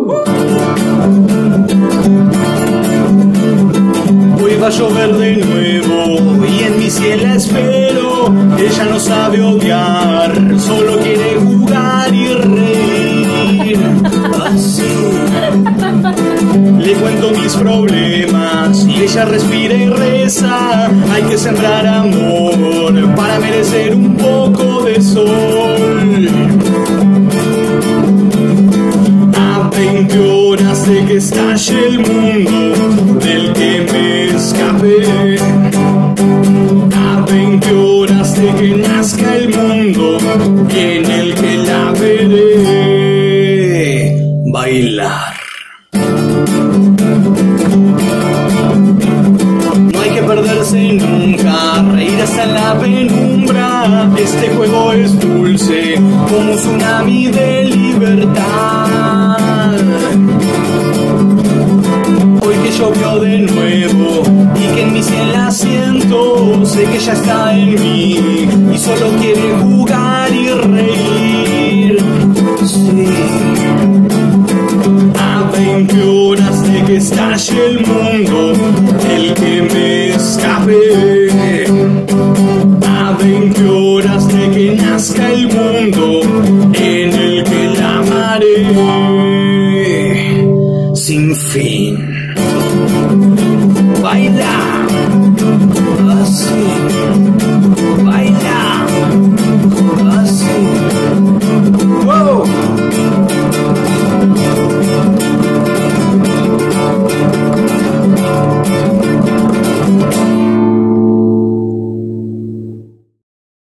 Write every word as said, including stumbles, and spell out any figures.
Hoy va a llover de nuevo y en mi cielo espero. Ella no sabe odiar, solo quiere jugar y reír. Así le cuento mis problemas y ella respira y reza. Hay que sembrar amor para merecer un poco de sol. A veinte horas de que estalle el mundo del que me escapé. A veinte horas de que nazca el mundo y en el que la veré bailar. No hay que perderse nunca, reír hasta en la penumbra. Este juego es dulce como un tsunami de libertad. Hoy que llovió de nuevo y que en mi cielo asiento, sé que ya está en mí y solo quiere jugar